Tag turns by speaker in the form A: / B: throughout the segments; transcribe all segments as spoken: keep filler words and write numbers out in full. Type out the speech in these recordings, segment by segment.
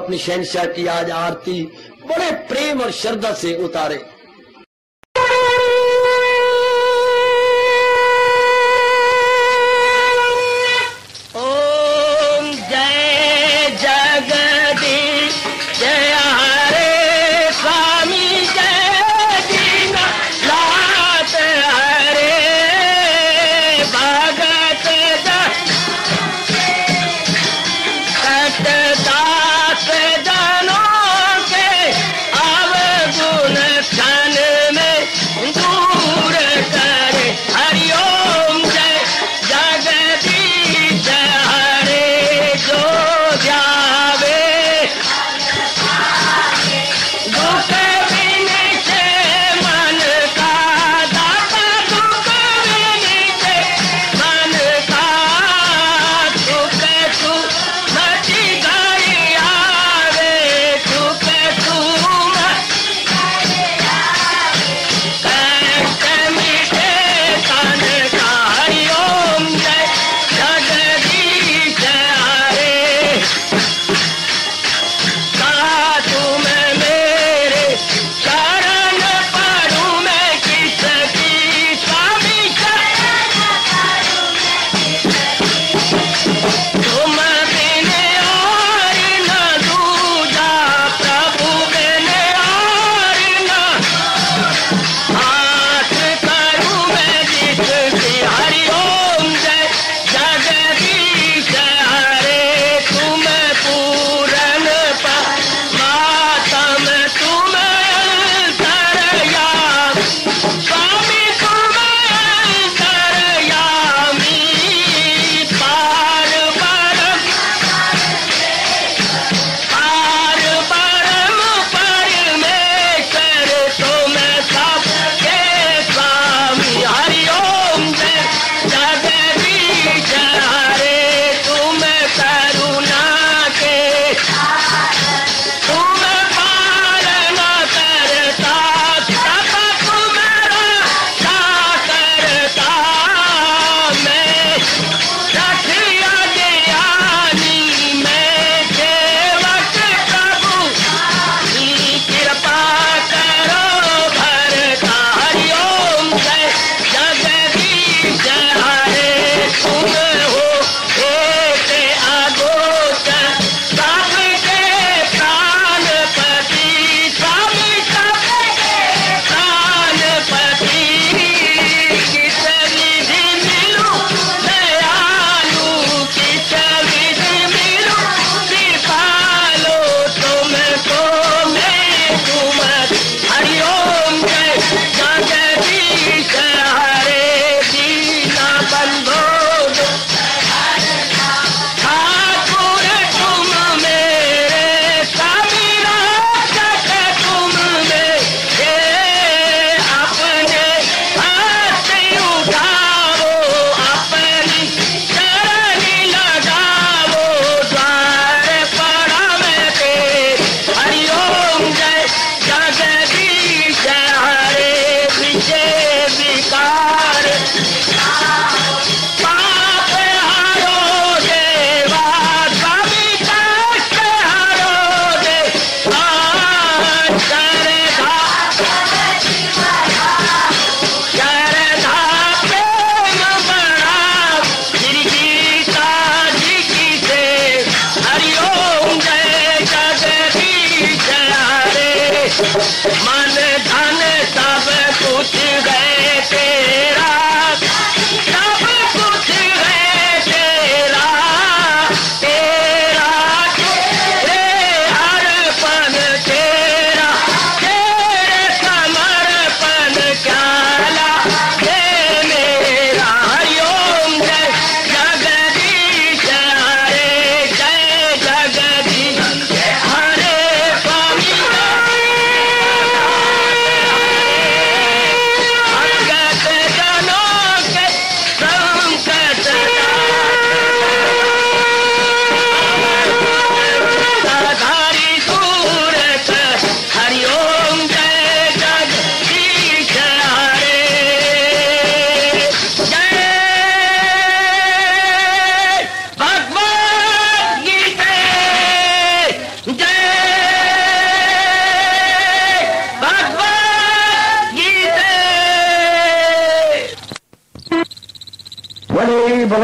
A: अपनी शहंशाह की आज आरती बड़े प्रेम और श्रद्धा से उतारे।
B: दास जनों के अवगुण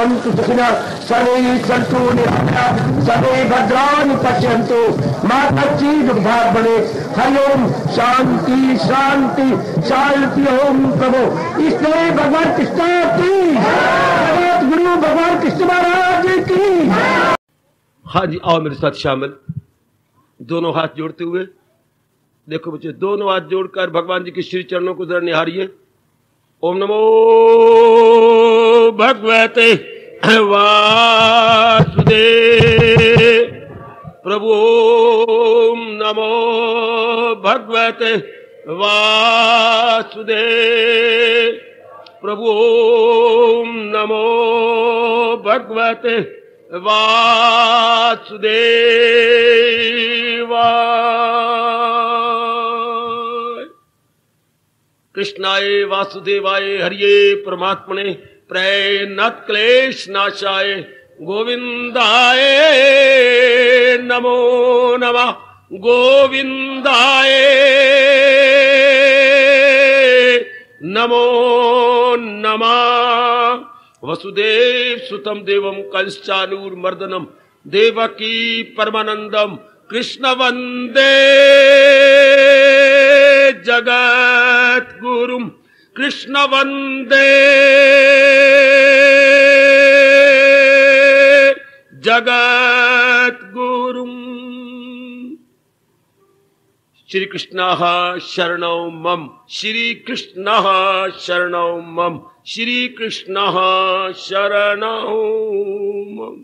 B: भवन्तु सुखिनः सर्वे सन्तु निरामयाः सर्वे भद्राणि पश्यन्तु मा कश्चित् दुःखभाग् भवेत्। हरि ओम शांति शांति शांति। ओम प्रभु इसलिए भगवान कृष्ण की जगत गुरु भगवान कृष्ण महाराज की।
C: हाँ जी, आओ मेरे साथ शामिल, दोनों हाथ जोड़ते हुए। देखो बच्चे, दोनों हाथ जोड़कर भगवान जी के श्री चरणों को जरा निहारिए। ओम नमो भगवते वासुदेव प्रभु। ओम नमो भगवते वासुदेव प्रभु। ओम नमो भगवते वासुदेवाय। कृष्णाय वासुदेवाय हरिये परमात्मने प्रणत क्लेश नाशाय गोविंदाय नमो नमः। गोविंदाय नमो नमः। वसुदेव सुतम देवम कंसचानूरमर्दनम देवकी परमानंदम कृष्ण वंदे जगत गुरुम। कृष्ण वंदे जगत गुरुम। श्री कृष्ण शरणौ मम। श्री कृष्ण शरणौ मम। श्री कृष्ण शरणौ मम।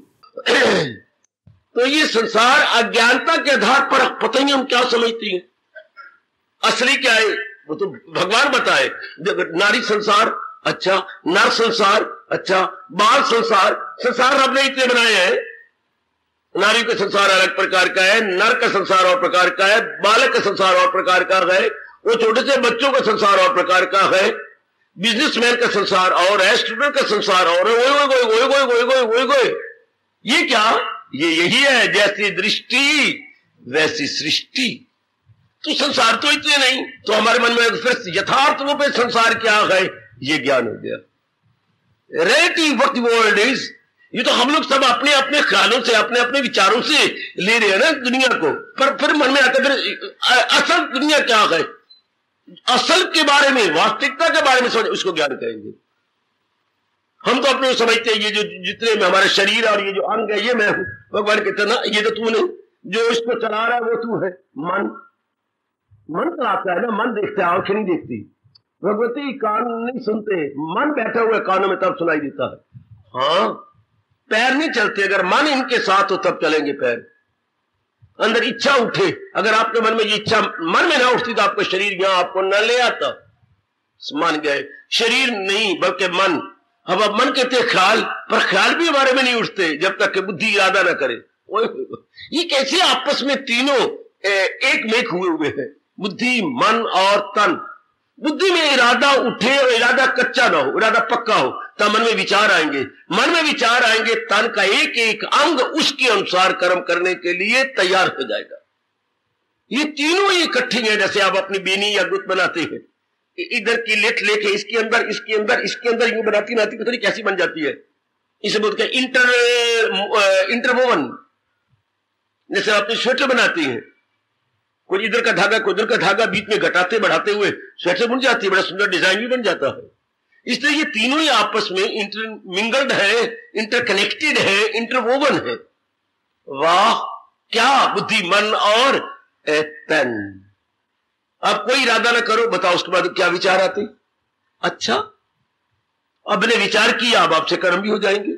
A: तो ये संसार अज्ञानता के आधार पर पता नहीं हम क्या समझते हैं, असली क्या है वो तो भगवान बताए। नारी संसार अच्छा, नर संसार अच्छा, बाल संसार। संसार रब ने इतने बनाए हैं। नारी का संसार अलग प्रकार का है, नर का संसार और प्रकार का है, बालक का संसार और प्रकार का है, वो छोटे से बच्चों का संसार और प्रकार का है, बिजनेसमैन का संसार और है, स्टूडेंट का संसार और है। ओए गोए गोए गोए गोए गोए गोए गोए। ये क्या? ये यही है, जैसी दृष्टि वैसी सृष्टि। तो संसार तो इतने नहीं, तो हमारे मन में फिर यथार्थ रूप में संसार क्या है ये ज्ञान हो गया। Reality what the world is, ये तो हम लोग सब अपने अपने ख्यालों से अपने अपने विचारों से ले रहे हैं ना दुनिया को, पर फिर मन में आता है फिर असल दुनिया क्या है, असल के बारे में, वास्तविकता के बारे में समझ, उसको ज्ञान कहेंगे। हम तो अपने समझते हैं ये जो जितने में हमारे शरीर और ये जो अंग है ये मैं हूं। भगवान कहते ना ये तो तू नहीं, जो इसको चला रहा है वो तू है। मन मन चलाता है ना, मन देखता है, आंखें नहीं देखती। भगवती कान नहीं सुनते, मन बैठा हुआ है कानों में तब सुनाई देता है। हाँ, पैर नहीं चलते, अगर मन इनके साथ हो तब चलेंगे पैर। अंदर इच्छा उठे, अगर आपके मन में ये इच्छा मन में ना उठती तो आपका शरीर यहां आपको न ले आता। मान गए, शरीर नहीं बल्कि मन। अब अब मन कहते ख्याल, पर ख्याल भी हमारे में नहीं उठते जब तक कि बुद्धि इरादा ना करे। ये कैसे आपस में तीनों एक मेक हुए हुए हैं, बुद्धि मन और तन। बुद्धि में इरादा उठे और इरादा कच्चा ना हो, इरादा पक्का हो, तब मन में विचार आएंगे। मन में विचार आएंगे, तन का एक एक अंग उसके अनुसार कर्म करने के लिए तैयार हो जाएगा। ये तीनों ही इकट्ठे हैं, जैसे आप अपनी बेनी या गुत बनाते हैं, इधर की लेट लेके इसके अंदर इसके अंदर इसके अंदर यूं बनाती बनाती पता नहीं कैसी बन जाती है। इसे बोलते हैं इंटर इंटरवोवन। जैसे आप स्वेटर बनाती हैं, कोई इधर का धागा कोई उधर का धागा, बीच में घटाते बढ़ाते हुए स्वेटर बन जाती है, बड़ा सुंदर डिजाइन भी बन जाता है। इसलिए ये तीनों ही आपस में इंटरमिंगल्ड है, इंटरकनेक्टेड है, इंटरवोवन है। वाह क्या बुद्धि मन और तन। अब कोई इरादा ना करो, बताओ उसके बाद क्या विचार आते? अच्छा, अब ने विचार किया, अब आपसे कर्म भी हो जाएंगे।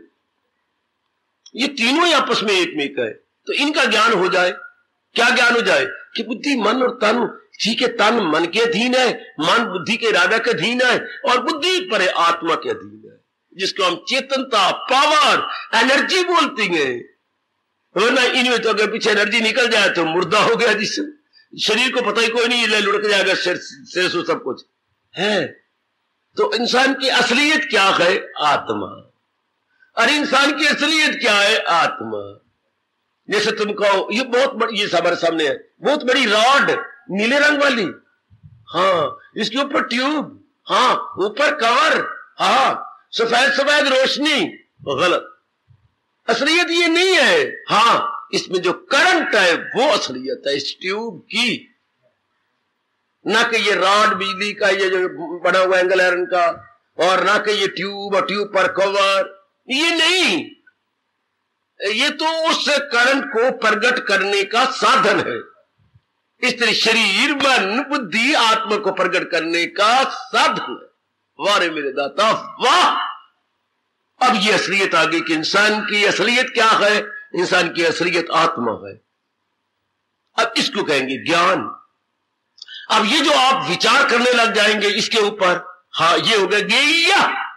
A: ये तीनों ही आपस में एक मेक है, तो इनका ज्ञान हो जाए। क्या ज्ञान हो जाए कि बुद्धि मन और तन, ठीक है, तन मन के अधीन है, मन बुद्धि के इरादा के अधीन है, और बुद्धि पर आत्मा के अधीन है, जिसको हम चेतनता, पावर, एनर्जी बोलते हैं। वरना इनमें तो अगर पीछे एनर्जी निकल जाए तो मुर्दा हो गया, जिससे शरीर को पता ही कोई नहीं, ले लुढ़क जाएगा सिर से सब कुछ है। तो इंसान की असलियत क्या है? आत्मा। अरे इंसान की असलियत क्या है? आत्मा। जैसे तुम कहो ये बहुत बड़ी, ये हमारे सामने है, बहुत बड़ी रॉड नीले रंग वाली, हाँ, इसके ऊपर ट्यूब, हाँ, ऊपर कवर, हाँ, सफेद सफेद रोशनी, गलत। असलियत ये नहीं है। हाँ, इसमें जो करंट है वो असलियत है इस ट्यूब की, ना कि ये रॉड बिजली का, ये जो बना हुआ एंगल आयरन का, और ना कि ये ट्यूब और ट्यूब पर कवर, ये नहीं। ये तो उस करंट को प्रकट करने का साधन है। इस तरह शरीर, मन, बुद्धि, आत्मा को प्रकट करने का साधन है। वारे मेरे दाता वाह! अब ये असलियत आ गई कि इंसान की असलियत क्या है। इंसान की असलियत आत्मा है। अब इसको कहेंगे ज्ञान। अब ये जो आप विचार करने लग जाएंगे इसके ऊपर, हाँ ये हो गया ज्ञेय।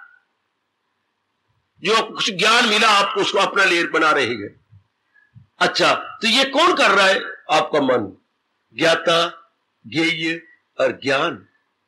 A: जो कुछ ज्ञान मिला आपको उसको अपना लेर बना रहे हैं। अच्छा, तो ये कौन कर रहा है? आपका मन। ज्ञाता, ज्ञेय और ज्ञान।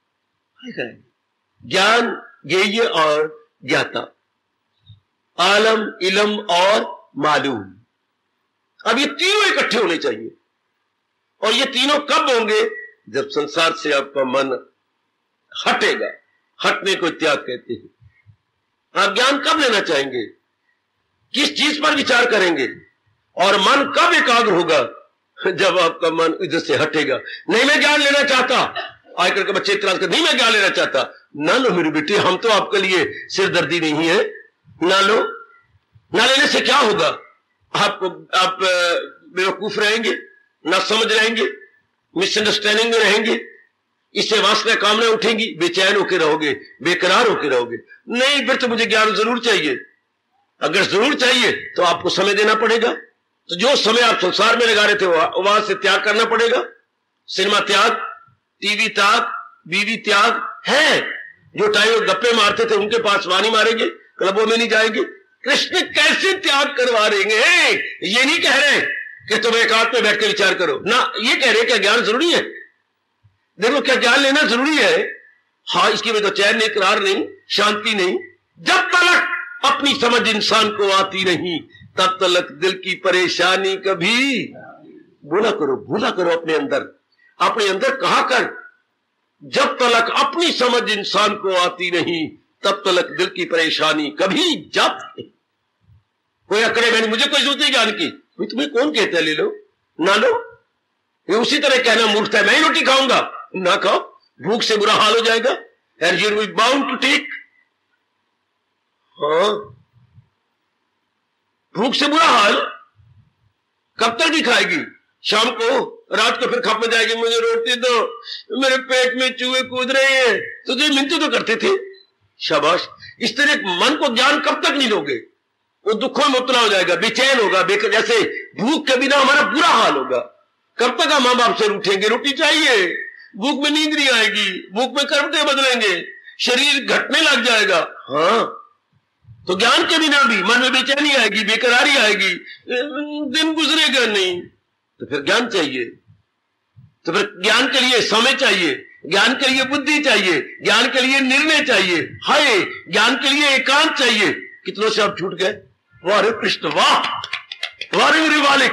A: ज्ञान, ज्ञेय और ज्ञाता, आलम, इलम और मालूम। अब ये तीनों इकट्ठे होने चाहिए। और ये तीनों कब होंगे? जब संसार से आपका मन हटेगा। हटने को त्याग कहते हैं। आप ज्ञान कब लेना चाहेंगे? किस चीज पर विचार करेंगे? और मन कब एकाग्र होगा? जब आपका मन इधर से हटेगा। नहीं मैं ज्ञान लेना चाहता, आजकल के बच्चे इतराज कर, नहीं मैं ज्ञान लेना चाहता। ना लो मेरे बेटे, हम तो आपके लिए सिरदर्दी नहीं है, ना लो। ना लेने से क्या होगा? आपको आप बेवकूफ रहेंगे, ना समझ रहेंगे, मिसअंडरस्टैंडिंग में रहेंगे, इससे वासना कामना उठेंगी, बेचैन होकर रहोगे, बेकरार होकर रहोगे। नहीं, फिर तो मुझे ज्ञान जरूर चाहिए। अगर जरूर चाहिए तो आपको समय देना पड़ेगा। तो जो समय आप संसार में लगा रहे थे वहां से त्याग करना पड़ेगा। सिनेमा त्याग, टीवी त्याग, बीवी त्याग है। जो टाइम गप्पे मारते थे उनके पास वानी मारेंगे, क्लबों में नहीं जाएंगे। कृष्ण कैसे त्याग करवा रहेंगे? ये नहीं कह रहे कि तुम एकांत में बैठ के विचार करो ना, ये कह रहे क्या ज्ञान जरूरी है? देखो, क्या ज्ञान लेना जरूरी है? हाँ, इसकी वजह तो चैन नहीं, करार नहीं, शांति नहीं। जब तक अपनी समझ इंसान को आती नहीं तब तक दिल की परेशानी कभी बोला करो, भूला करो अपने अंदर। अपने अंदर कहा कर, जब तक अपनी समझ इंसान को आती नहीं तब तक दिल की परेशानी कभी जाती। कोई अकड़े मैंने, मुझे कोई जरूरत नहीं ज्ञान की। तुम्हें कौन कहता है ले लो, ना लो। ये उसी तरह कहना मूर्खता है, मैं ही रोटी खाऊंगा, ना खाओ, भूख से बुरा हाल हो जाएगा। And you will be bound to take. हाँ, भूख से बुरा हाल कब तक नहीं खाएगी? शाम को, रात को फिर खप में जाएगी, मुझे रोटी दो, मेरे पेट में चूहे कूद रहे हैं। तो जो मिनती तो करते थे। शाबाश। इस तरह मन को ज्ञान कब तक नहीं दोगे? वो दुखों में मुब्तला हो जाएगा, बेचैन होगा, जैसे भूख के बिना हमारा बुरा हाल होगा। कब तक हम मां बाप से उठेंगे? रोटी चाहिए, भूख में नींद नहीं आएगी, भूख में करवटें बदलेंगे, शरीर घटने लग जाएगा। हाँ, तो ज्ञान के बिना भी मन में बेचैनी आएगी, बेकरारी आएगी, दिन गुजरेगा नहीं। तो फिर ज्ञान चाहिए। तो फिर ज्ञान के लिए समय चाहिए, ज्ञान के लिए बुद्धि चाहिए, ज्ञान के लिए निर्णय चाहिए, हाय ज्ञान के लिए एकांत चाहिए। कितनों से आप छूट गए? वाह रे कृष्ण, वाह वाह रे मेरे मालिक।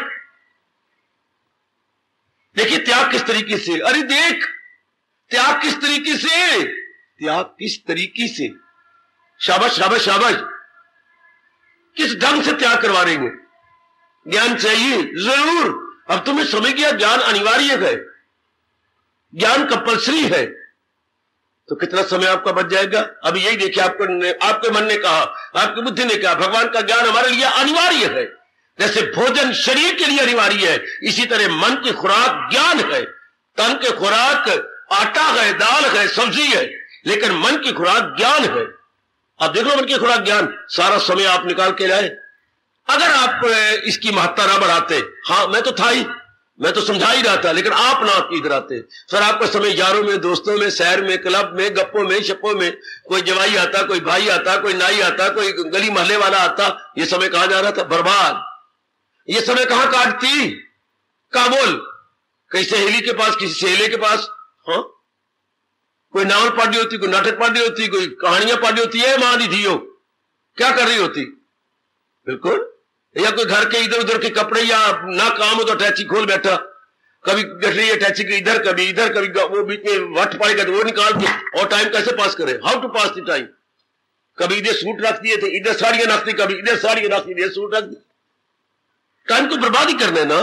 A: देखिए त्याग किस तरीके से, अरे देख त्याग किस तरीके से, त्याग किस तरीके से। शाबाश शाबाश शाबाश। किस ढंग से त्याग करवा रहेंगे? ज्ञान चाहिए जरूर। अब तुम्हें समझ गया ज्ञान अनिवार्य है, ज्ञान कंपल्सरी है। तो कितना समय आपका बच जाएगा? अभी यही देखिए, आपको आपके मन ने कहा, आपकी बुद्धि ने कहा भगवान का ज्ञान हमारे लिए अनिवार्य है। जैसे भोजन शरीर के लिए अनिवार्य है, इसी तरह मन की खुराक ज्ञान है। तन के खुराक आटा है, दाल है, सब्जी है, लेकिन मन की खुराक ज्ञान है। अब देख लो, मन की खुराक ज्ञान। सारा समय आप निकाल के लाए। अगर आप इसकी महत्ता ना बढ़ाते, हाँ मैं तो था ही, मैं तो समझा ही रहा था, लेकिन आप ना इधर आते। सर आपका समय यारों में, दोस्तों में, शहर में, क्लब में, गप्पों में, शप्पों में, कोई जवाई आता, कोई भाई आता, कोई नाई आता, कोई गली मोहल्ले वाला आता। ये समय कहां जा रहा था? बर्बाद। ये समय कहां काटती? काबुल, कहीं सहेली के पास, किसी सहेले के पास। हाँ, कोई नावल पढ़ होती, कोई नाटक पढ़ होती, कोई कहानियां पढ़ होती है। मां दी थी हो क्या कर रही होती? बिल्कुल। या कोई घर के इधर उधर के कपड़े, या ना काम हो तो अटैची खोल बैठा, कभी गठ रही है अटैची के इधर, कभी इधर, कभी वो बीच में वट पड़ेगा तो वो निकाल के, और टाइम कैसे पास करे? How to pass the time? कभी इधर सूट रख दिए थे, इधर साड़ियां रखती, कभी इधर साड़ियां रखती, इधर सूट रख दी। टाइम को बर्बाद ही करना है ना।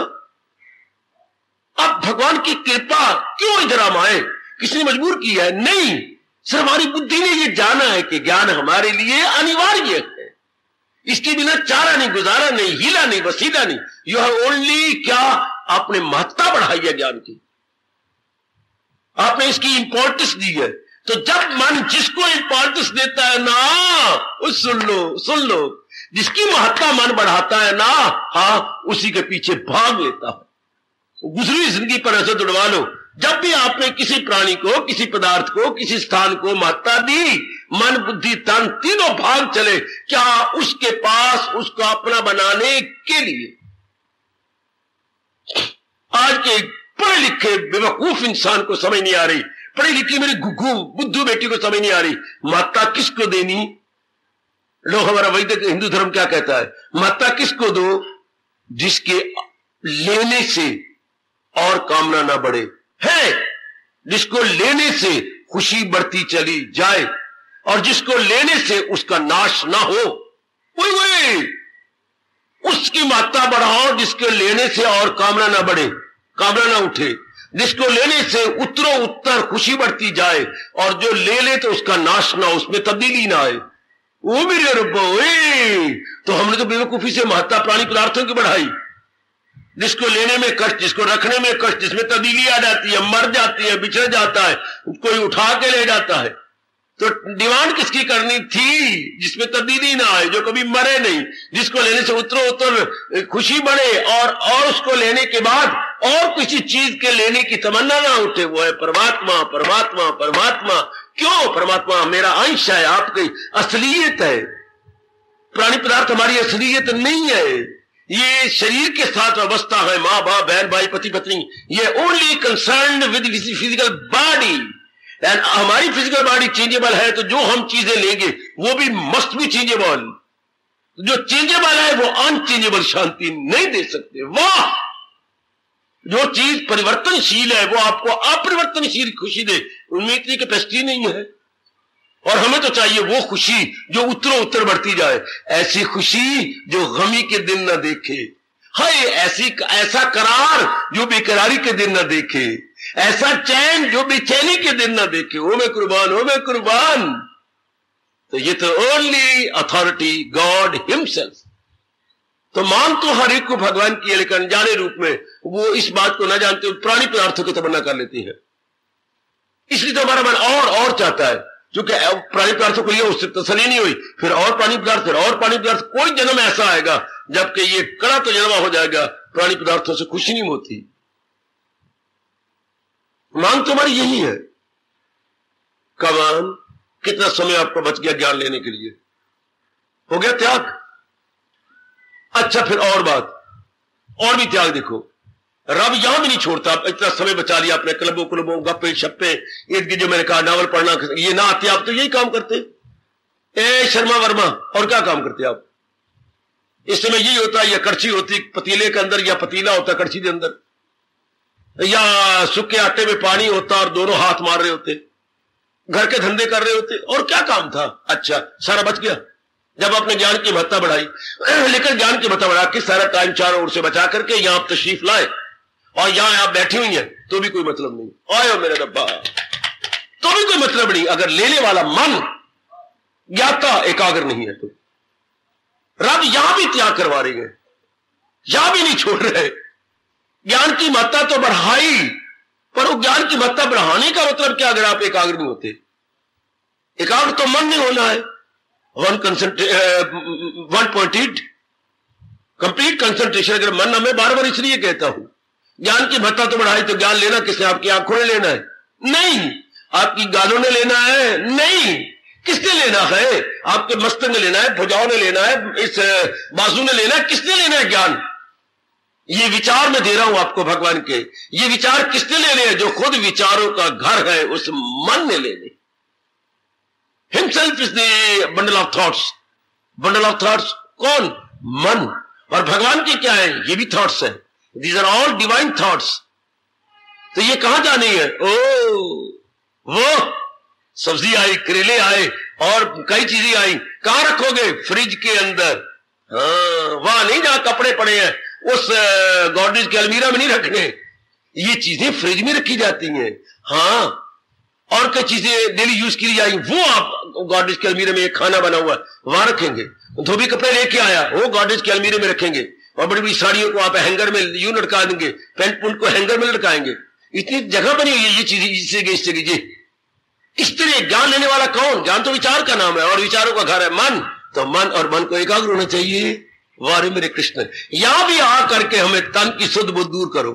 A: अब भगवान की कृपा क्यों इधर हम आए? किसने मजबूर किया है? नहीं, सिर्फ हमारी बुद्धि ने यह जाना है कि ज्ञान हमारे लिए अनिवार्य है, इसके बिना चारा नहीं, गुजारा नहीं, हीला नहीं, वसीला नहीं। यू हैव ओनली क्या आपने महत्ता बढ़ाई है ज्ञान की, आपने इसकी इंपॉर्टेंस दी है। तो जब मन जिसको इंपॉर्टेंस देता है ना, उस सुन लो सुन लो, जिसकी महत्ता मन बढ़ाता है ना, हाँ, उसी के पीछे भाग लेता है। गुजरी जिंदगी पर ऐसे दौड़वा लो, जब भी आपने किसी प्राणी को, किसी पदार्थ को, किसी स्थान को महत्ता दी, मन बुद्धि तन तीनों भाग चले, क्या उसके पास उसको अपना बनाने के लिए। आज के पढ़े लिखे बेवकूफ इंसान को समझ नहीं आ रही, पढ़ी लिखी मेरी घुघू बुद्धू बेटी को समझ नहीं आ रही, महत्ता किसको देनी। लोग, हमारा वैदिक हिंदू धर्म क्या कहता है, महत्ता किसको दो? जिसके लेने से और कामना ना बढ़े, है जिसको लेने से खुशी बढ़ती चली जाए और जिसको लेने से उसका नाश ना हो, वही वही उसकी महत्ता बढ़ाओ। जिसके लेने से और कामना ना बढ़े, कामना ना उठे, जिसको लेने से उत्तरों उत्तर खुशी बढ़ती जाए और जो ले ले तो उसका नाश ना, उसमें तब्दीली ना आए, वो मेरे रब्बो। तो हमने तो बेवकूफी से महत्ता प्राणी पदार्थों की बढ़ाई। जिसको लेने में कष्ट, जिसको रखने में कष्ट, जिसमें तब्दीली आ जाती है, मर जाती है, बिछड़ जाता है, कोई उठा के ले जाता है, तो डिमांड किसकी करनी थी? जिसमें तब्दीली ना आए, जो कभी मरे नहीं, जिसको लेने से उत्तरों उत्तर खुशी बढ़े और और उसको लेने के बाद और किसी चीज के लेने की तमन्ना ना उठे, वो है परमात्मा। परमात्मा परमात्मा क्यों? परमात्मा मेरा अंश है, आपकी असलियत है। प्राणी पदार्थ हमारी असलियत नहीं है, ये शरीर के साथ अवस्था है, माँ बाप, बहन भाई, पति पत्नी, ये only concern with physical body. And हमारी फिजिकल बॉडी चेंजेबल है, तो जो हम चीजें लेंगे वो भी मस्ट भी चेंजेबल। जो चेंजेबल है वो अनचेंजेबल शांति नहीं दे सकते। वाह, जो चीज परिवर्तनशील है वो आपको अपरिवर्तनशील खुशी दे, उनमें इतनी कैपेसिटी नहीं है। और हमें तो चाहिए वो खुशी जो उत्तरों उत्तर बढ़ती जाए, ऐसी खुशी जो गमी के दिन न देखे, हाय ऐसी ऐसा करार जो बेकरारी के दिन न देखे, ऐसा चैन जो बेचैनी के दिन न देखे। ओ मैं कुर्बान, ओ मैं कुर्बान। तो ये तो ओनली अथॉरिटी गॉड हिमसेल्फ। तो मान तो हर एक को भगवान की, लेकिन अनजाने रूप में वो इस बात को न जानते हुए प्राणी पदार्थों की तमन्ना कर लेती है। इसलिए तो हमारा मन और और चाहता है, क्योंकि प्राणी पदार्थों को लिए उससे तसल्ली नहीं हुई, फिर और प्राणी पदार्थ, फिर और प्राणी पदार्थ। कोई जन्म ऐसा आएगा जबकि ये कड़ा तो जन्म हो जाएगा, प्राणी पदार्थों से खुशी नहीं होती। मांग तो हमारी यही है। कमान कितना समय आपका बच गया ज्ञान लेने के लिए? हो गया त्याग? अच्छा, फिर और बात, और भी त्याग देखो। रब यहां भी नहीं छोड़ता। इतना समय बचा लिया अपने क्लबों क्लबों गप्पे शप्पे इर्द गिर्द, जो मैंने कहा नावल पढ़ना, ये ना आते आप तो यही काम करते। ए शर्मा वर्मा, और क्या काम करते आप? इस समय यही होता है, या कड़छी होती पतीले के अंदर, या पतीला होता कड़छी के अंदर, या सूखे आटे में पानी होता और दोनों हाथ मार रहे होते, घर के धंधे कर रहे होते, और क्या काम था? अच्छा, सारा बच गया जब आपने ज्ञान की महत्ता बढ़ाई। लेकिन ज्ञान की महत्ता बढ़ा के सारा टाइम चारों ओर से बचा करके यहां आप तशरीफ लाए और यहां आप बैठी हुई हैं, तो भी कोई मतलब नहीं। आयो मेरे रब्बा, तो भी कोई मतलब नहीं अगर लेने वाला मन ज्ञाता एकाग्र नहीं है। तो रब यहां भी त्याग करवा रही है, यहां भी नहीं छोड़ रहे। ज्ञान की महत्ता तो बढ़ाई, पर वो ज्ञान की महत्ता बढ़ाने का मतलब क्या अगर आप एकाग्र नहीं होते? एकाग्र तो मन नहीं होना है। One concentrate one pointed complete concentration. अगर मन हमें बार बार इसलिए कहता हूं, ज्ञान की महत्ता तो बढ़ाई, तो ज्ञान लेना किसने? आपकी आंखों ने लेना है? नहीं। आपकी गालों ने लेना है? नहीं। किसने लेना है? आपके मस्तक ने लेना है, भुजाओं ने लेना है, इस बाजू ने लेना है? किसने लेना है ज्ञान? ये विचार मैं दे रहा हूं आपको भगवान के। ये विचार किसने लेने हैं? जो खुद विचारों का घर है, उस मन ने लेने। Himself is the bundle of thoughts. Bundle of thoughts कौन? मन। और भगवान के क्या है? ये भी थॉट्स हैं। These are all divine thoughts. तो ये कहां जानी है? ओ वो सब्जी आई, करेले आए और कई चीजें आई, कहां रखोगे? फ्रिज के अंदर। हाँ, वहां नहीं जहां कपड़े पड़े हैं, उस गॉडरेज के अलमीरा में नहीं रखने, ये चीजें फ्रिज में रखी जाती हैं। हाँ, और कई चीजें डेली यूज की जाएंगी, वो आप गॉडरेज के अलमीरे में, एक खाना बना हुआ वहां रखेंगे। धोबी कपड़े लेके आया, वो गॉडरेज के अलमीरे में रखेंगे। और बड़ी बड़ी साड़ियों को आप हैंगर में यूं लटका देंगे, पेंट पुंट को हैंगर में लटकाएंगे। इतनी जगह बनी हुई है ये चीजें, इससे इससे कीजिए। इस तरह ज्ञान लेने वाला कौन? ज्ञान तो विचार का नाम है, और विचारों का घर है मन। तो मन और मन को एकाग्र होना चाहिए। वारे मेरे कृष्ण, यहां भी आ करके हमें तन की शुद्ध बुद्ध दूर करो,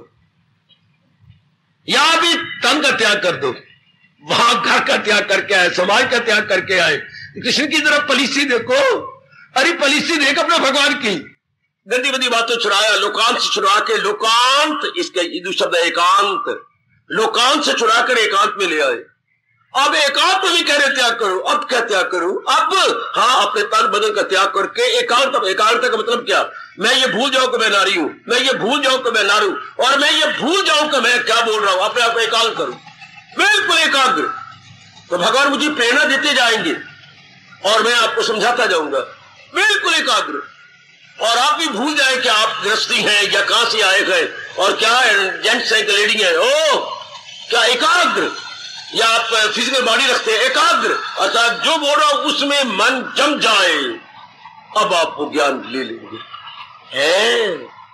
A: यहां भी तन का त्याग कर दो, वहां घर का त्याग करके आए, समाज का त्याग करके आए। कृष्ण की तरफ पॉलिसी देखो, अरे पॉलिसी देख अपना भगवान की। गंदी बंदी बातों छुड़ाया, लोकांत से छुड़ा के, लोकांत इसका हिंदू शब्द है एकांत, लोकांत से छुड़ा कर एकांत में ले आए। अब एकांत में भी कह रहे त्याग करो। अब क्या त्याग करूं? अब हाँ, अपने तन बदन का त्याग करके एकांत। एकांत का मतलब क्या? मैं ये भूल जाऊं कि मैं नारी हूं, मैं ये भूल जाऊं कि मैं नारू, और मैं ये भूल जाऊं कि मैं क्या बोल रहा हूं। अपने आप को एकांत करूं, बिल्कुल एकाग्र। तो भगवान मुझे प्रेरणा देते जाएंगे और मैं आपको समझाता जाऊंगा, बिल्कुल एकाग्र। और आप भी भूल जाए कि आप गृहस्थी हैं या कहां से आए गए और क्या जेंट्स है कि लेडी है। ओ क्या एकाग्र, या आप फिजिकल बॉडी रखते हैं, एकाग्र, अर्थात जो बोल रहा हूं उसमें मन जम जाए। अब आप वो ज्ञान ले लेंगे, है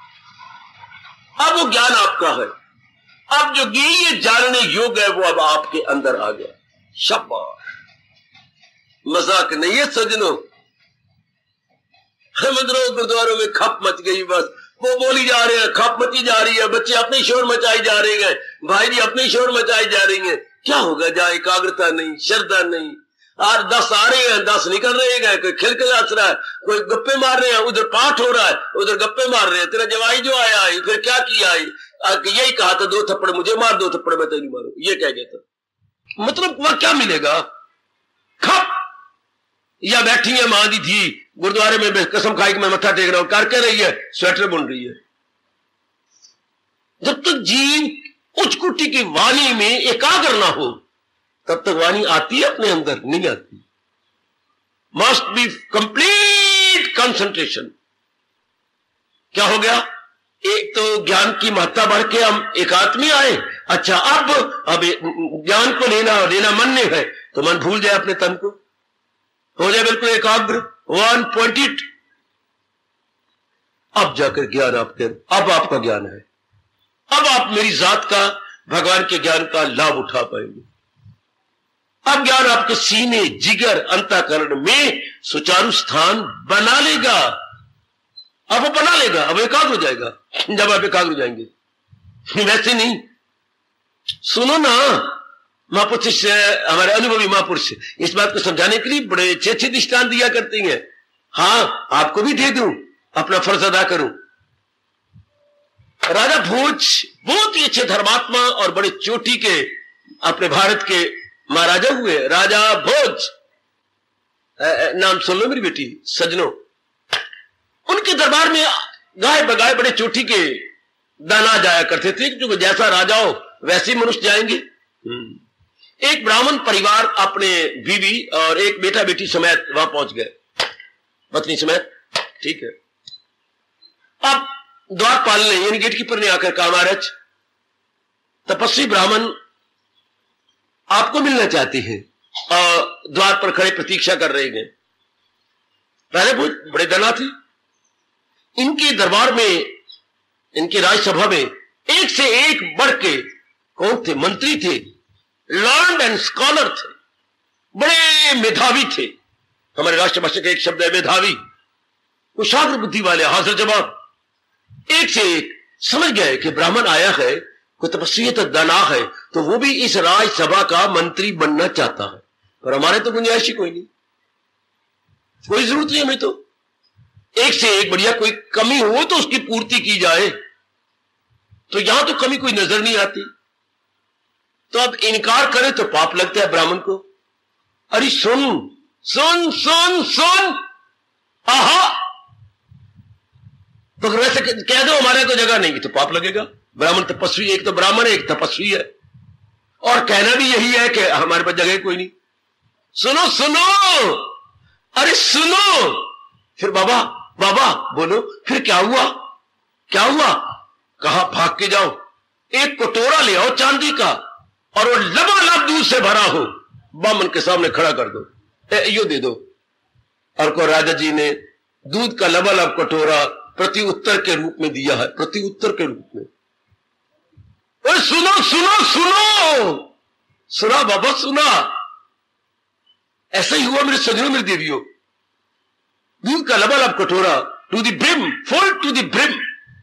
A: अब वो ज्ञान आपका है। अब जो ये जानने योग्य है वो अब आपके अंदर आ गया। शाबाश, मजाक नहीं है सजनों। मंदिरों गुरुद्वारों में खप मच गई, बस वो बोली जा रहे हैं, खप मची जा रही है, बच्चे अपनी शोर मचाई जा रहे हैं, भाई जी अपनी शोर मचाई जा रही है। क्या होगा? जहां एकाग्रता नहीं, श्रद्धा नहीं। और दस आ रहे हैं, दस निकल रहे हैं, कोई खिलखिल हंस रहा है, कोई गप्पे मार रहे हैं, उधर पाठ हो रहा है, उधर गप्पे मार रहे हैं। तेरा जवाई जो आया है, फिर क्या किया है? यही कहा था, दो थप्पड़ मुझे मार, दो थप्पड़ मैं तेरी मारू, ये कह गया था। मतलब वह क्या मिलेगा? खप। या बैठी है मां दी थी गुरुद्वारे में, कसम खाई कि मैं मत्था टेक रहा हूं, कर के रही है, स्वेटर बुन रही है। जब तक जीव उच्च कोटि की वाणी में एकाग्र ना हो तब तक वाणी आती है अपने अंदर? नहीं आती। Must be complete concentration. क्या हो गया? एक तो ज्ञान की महत्ता बढ़ के हम एकांत में आए। अच्छा, अब अब ज्ञान को लेना लेना मन में है तो मन भूल जाए अपने तन को, हो जाए बिल्कुल एकाग्र, वन पॉइंटेड। अब जाकर ज्ञान आपके, अब आपका ज्ञान है। अब आप मेरी जात का, भगवान के ज्ञान का लाभ उठा पाएंगे। अब ज्ञान आपके सीने, जिगर, अंतःकरण में सुचारू स्थान बना लेगा। अब वो बना लेगा, अब एकाग्र हो जाएगा। जब आप एकाग्र हो जाएंगे, वैसे नहीं। सुनो ना, महापुरुष से, हमारे अनुभवी महापुरुष इस बात को समझाने के लिए बड़े अच्छे अच्छे दृष्टांत दिया करती हैं। हाँ, आपको भी दे दूं, अपना फर्ज अदा करूं। राजा भोज बहुत ही अच्छे धर्मात्मा और बड़े चोटी के अपने भारत के महाराजा हुए। राजा भोज, नाम सुन लो मेरी बेटी सजनों। उनके दरबार में गाय बगाए बड़े चोटी के दाना जाया करते थे, क्योंकि जैसा राजा हो वैसे ही मनुष्य जाएंगे। एक ब्राह्मण परिवार अपने बीवी और एक बेटा बेटी समेत वहां पहुंच गए, पत्नी समेत। ठीक है, अब द्वारपाल ने यानी गेट कीपर ने आकर कहा, महाराज तपस्वी ब्राह्मण आपको मिलना चाहते हैं और द्वार पर खड़े प्रतीक्षा कर रहे हैं। राजा भोज बड़े दना थे। इनके दरबार में, इनके राज्यसभा में एक से एक बढ़ के कौन थे? मंत्री थे, लर्न्ड एंड स्कॉलर थे, बड़े मेधावी थे। हमारे राष्ट्रभाषा का एक शब्द है मेधावी, कुशाग्र बुद्धि वाले, हाजिर जवाब। एक से एक समझ गए कि ब्राह्मण आया है, कोई तपस्वी तो दाना है, तो वो भी इस राज्यसभा का मंत्री बनना चाहता है। पर हमारे तो गुंजाइश ही कोई नहीं, कोई जरूरत नहीं हमें। तो एक से एक बढ़िया, कोई कमी हो तो उसकी पूर्ति की जाए। तो यहां तो कमी कोई नजर नहीं आती। तो अब इनकार करे तो पाप लगता है ब्राह्मण को। अरे सुन सुन सुन सुन, आहा, तो वैसे कह दो हमारे तो जगह नहीं, तो पाप लगेगा। ब्राह्मण तपस्वी, एक तो ब्राह्मण है, एक तपस्वी है, और कहना भी यही है कि हमारे पास जगह कोई नहीं। सुनो सुनो, अरे सुनो। फिर बाबा बाबा बोलो, फिर क्या हुआ क्या हुआ? कहा भाग के जाओ, एक कटोरा ले आओ चांदी का और वो लबालब दूध से भरा हो, बामन के सामने खड़ा कर दो, ए, यो दे दो। और को राजा जी ने दूध का लबालब कटोरा प्रति उत्तर के रूप में दिया है, प्रति उत्तर के रूप में। ओए सुनो सुनो सुनो, सुना बाबा सुना। ऐसा ही हुआ मेरे सजनों मेरी देवियों, दूध का लबालब कटोरा to the brim, full to the brim.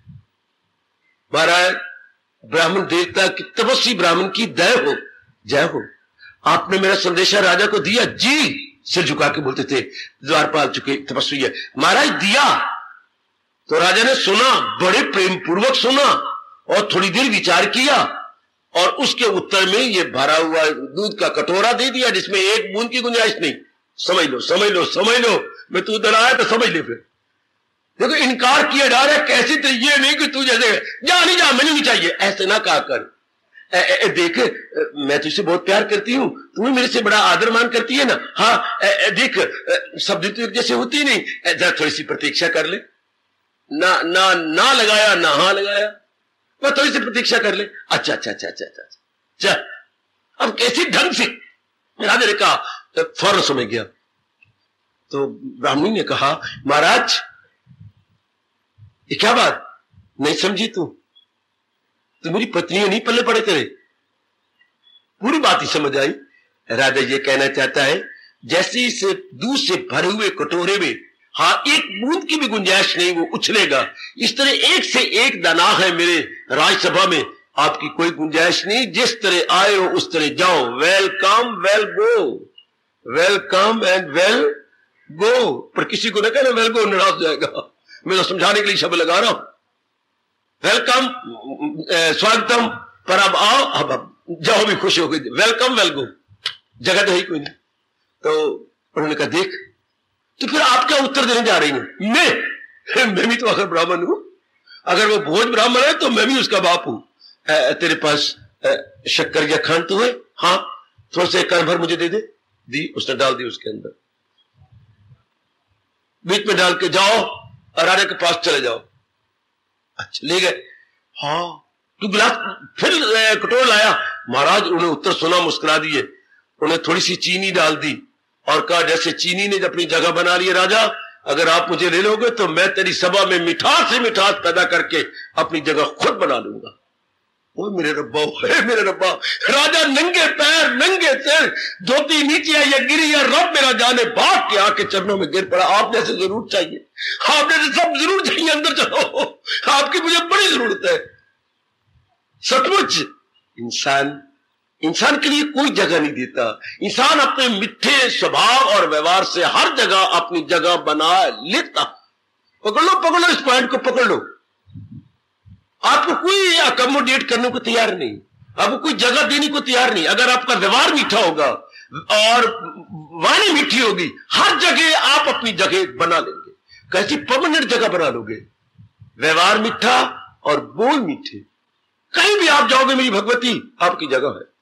A: महाराज ब्राह्मण देवता की, तपस्वी ब्राह्मण की दया हो, जय हो। आपने मेरा संदेशा राजा को दिया? जी, सिर झुका के बोलते थे, द्वारपाल चुके तपस्वी है। महाराज दिया तो राजा ने सुना, बड़े प्रेम पूर्वक सुना और थोड़ी देर विचार किया और उसके उत्तर में ये भरा हुआ दूध का कटोरा दे दिया जिसमें एक बूंद की गुंजाइश नहीं। समझ लो समझ लो समझ लो, मैं तू उधर आया तो समझ ले। फिर देखो इनकार किया जा रहा है, कैसे तो ये नहीं कि तू जैसे जा नहीं जा, मैंने नहीं चाहिए, ऐसे ना कहा कर। ए, ए, देख मैं तुझसे बहुत प्यार करती हूं, तुम्हें मेरे से बड़ा आदर मान करती है ना। हाँ ए, ए, देख सब दिन तो एक जैसे होती नहीं, जरा थोड़ी सी प्रतीक्षा कर ले। ना ना ना लगाया ना हाँ लगाया, मैं थोड़ी सी प्रतीक्षा कर ले। अच्छा अच्छा अच्छा अच्छा अच्छा अच्छा, अब कैसी ढंग से राजा ने कहा, फौरन समझ गया। तो ब्राह्मणी ने कहा, महाराज ये क्या बात नहीं समझी तू? तो मेरी पत्नी नहीं पल्ले पड़े तेरे? पूरी बात ही समझ आई। राजा ये कहना चाहता है, जैसे इस दूध से भरे हुए कटोरे में हाँ एक बूंद की भी गुंजाइश नहीं, वो उछलेगा। इस तरह एक से एक दाना है मेरे राज्यसभा में, आपकी कोई गुंजाइश नहीं। जिस तरह आए हो उस तरह जाओ। Welcome well go, welcome and well go. पर किसी को ना कहना वेल गो, नाराज हो जाएगा। मैं तो समझाने के लिए शब्द लगा रहा हूं। वेलकम स्वागतम, पर अब आओ, अब, अब जाओ भी खुश हो गई। वेलकम वेल गो, जगह तो ही कोई नहीं। तो उन्होंने कहा देख, तो फिर आप क्या उत्तर देने जा रही हैं? मैं मैं भी तो आखिर ब्राह्मण हूं, अगर वो भोज ब्राह्मण है तो मैं भी उसका बाप हूं। तेरे पास आ, शक्कर या खंड तो है? हाँ, थोड़ा सा कान भर मुझे दे दे। दी, उसने डाल दी उसके अंदर, बीच में डाल के जाओ और राजा के पास चले जाओ। अच्छा ले गए। हाँ, तू गिलास फिर कटोरा लाया? महाराज उन्हें उत्तर सुना, मुस्कुरा दिए। उन्हें थोड़ी सी चीनी डाल दी और कहा, जैसे चीनी ने अपनी जगह बना ली है राजा, अगर आप मुझे ले लोगे तो मैं तेरी सभा में मिठास से मिठास पैदा करके अपनी जगह खुद बना लूंगा। ओ मेरे रब्बा, हे मेरे रब्बा। राजा नंगे पैर नंगे सिर, धोती नीचे आई, गिरी या रब मेरा जाने, भाग के आके चरणों में गिर पड़ा। आप जैसे जरूर चाहिए, आप जैसे सब जरूर चाहिए, अंदर चलो, आपकी मुझे बड़ी जरूरत है। सचमुच इंसान इंसान के लिए कोई जगह नहीं देता। इंसान अपने मिठे स्वभाव और व्यवहार से हर जगह अपनी जगह बना लेता। पकड़ लो पकड़ लो, इस पॉइंट को पकड़ लो। आपको कोई अकोमोडेट करने को तैयार नहीं, आपको कोई जगह देने को तैयार नहीं। अगर आपका व्यवहार मीठा होगा और वाणी मीठी होगी, हर जगह आप अपनी जगह बना लेंगे। कैसी परमानेंट जगह बना लोगे? व्यवहार मीठा और बोल मीठे, कहीं भी आप जाओगे मेरी भगवती आपकी जगह है।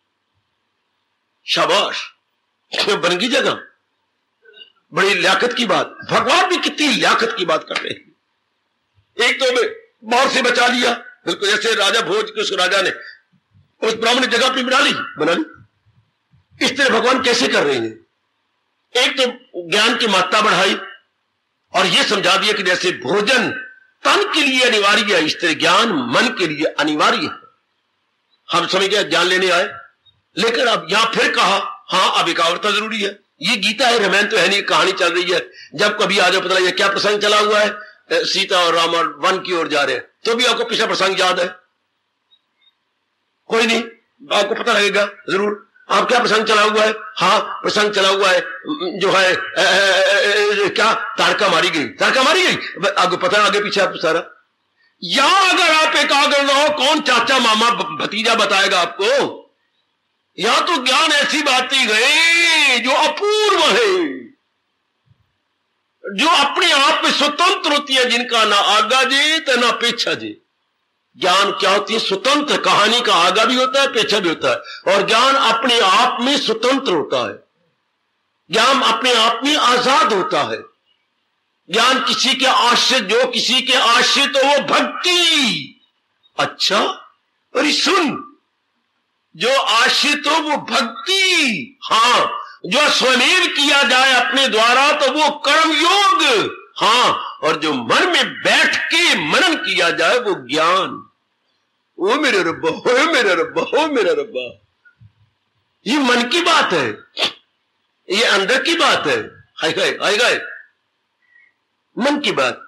A: शाबाश, बन गई जगह। बड़ी लियाकत की बात। भगवान भी कितनी लियाकत की बात कर रहे हैं। एक तो मैं मौत से बचा लिया, बिल्कुल जैसे राजा भोज के उस राजा ने उस ब्राह्मण ने जगह अपनी बना ली बना ली इस तरह भगवान कैसे कर रहे हैं? एक तो ज्ञान की मात्रा बढ़ाई और यह समझा दिया कि जैसे भोजन तन के लिए अनिवार्य है, इस तरह ज्ञान मन के लिए अनिवार्य है। हम समझ गए ज्ञान लेने आए, लेकिन अब यहां फिर कहा हाँ अब एकाग्रता जरूरी है। ये गीता है, रामायण तो है नहीं, कहानी चल रही है। जब कभी आ जाओ पता लगे क्या प्रसंग चला हुआ है, सीता और राम और वन की ओर जा रहे हैं, तो भी आपको पिछला प्रसंग याद है? कोई नहीं, आपको पता लगेगा जरूर। आप क्या प्रसंग चला हुआ है? हाँ प्रसंग चला हुआ है जो है ए, ए, ए, क्या तारका मारी गई, तारका मारी गई, आपको पता है आगे पीछे आपको सारा। या अगर आप एकाग्र ना हो, कौन चाचा मामा भतीजा बताएगा आपको? यहां तो ज्ञान ऐसी बातें गई जो अपूर्व है, जो अपने आप में स्वतंत्र होती है, जिनका ना आगा जी तो ना पीछा जी। ज्ञान क्या होती है? स्वतंत्र। कहानी का आगा भी होता है, पीछा भी होता है, और ज्ञान अपने आप में स्वतंत्र होता है। ज्ञान अपने आप में आजाद होता है। ज्ञान किसी के आश्रित, जो किसी के आश्रित तो वो भक्ति। अच्छा, अरे सुन, जो आश्रित हो वो भक्ति, हाँ, जो स्वमेव किया जाए अपने द्वारा तो वो कर्म योग, हाँ, और जो मन में बैठ के मनन किया जाए वो ज्ञान। ओ मेरे रब्बा, हो मेरे रब्बा, हो मेरा रब्बा, ये मन की बात है, ये अंदर की बात है। हाय हाय हाय हाय, मन की बात।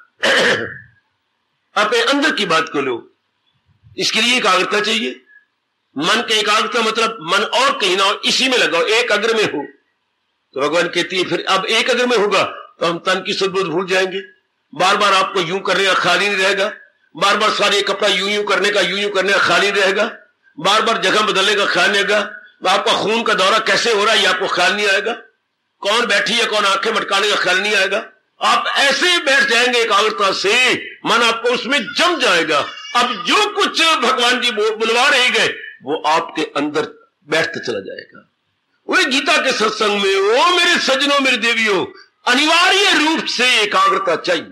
A: अपने अंदर की बात को लो। इसके लिए एकाग्रता चाहिए। मन का एकाग्रता मतलब मन और कहीं ना और इसी में लगाओ, एक अग्र में हो। तो भगवान कहती है फिर अब एक अग्र में होगा तो हम तन की सुध बुध भूल जाएंगे। बार बार आपको यूं करने का ख्याल ही नहीं रहेगा, बार बार सारे कपड़ा यूं यूं करने का यूं यूं करने का ख्याल ही रहेगा, बार बार जगह बदलने का ख्याल नहीं आएगा, आपका खून का दौरा कैसे हो रहा है ये आपको ख्याल नहीं आएगा, कौन बैठी है कौन आंखें मटकाने का ख्याल नहीं आएगा। आप ऐसे ही बैठ जाएंगे एकाग्रता से, मन आपको उसमें जम जाएगा। अब जो कुछ भगवान जी बुलवा रहे गए वो आपके अंदर बैठते चला जाएगा। वही गीता के सत्संग में, ओ मेरे सजनों मेरे देवियों, अनिवार्य रूप से एकाग्रता चाहिए।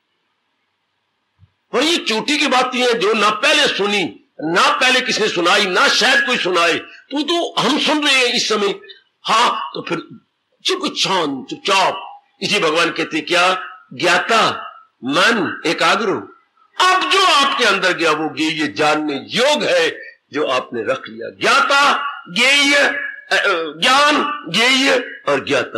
A: और ये चोटी की बातें हैं जो ना पहले सुनी, ना पहले किसने सुनाई, ना शायद कोई सुनाए, तो तो हम सुन रहे हैं इस समय। हाँ, तो फिर चुप शांत चुपचाप, इसी भगवान कहते क्या, ज्ञाता मन एकाग्र। अब जो आपके अंदर गया वो गेय जानने योग है जो आपने रख लिया। ज्ञाता गेय, ज्ञान गेय और ज्ञाता।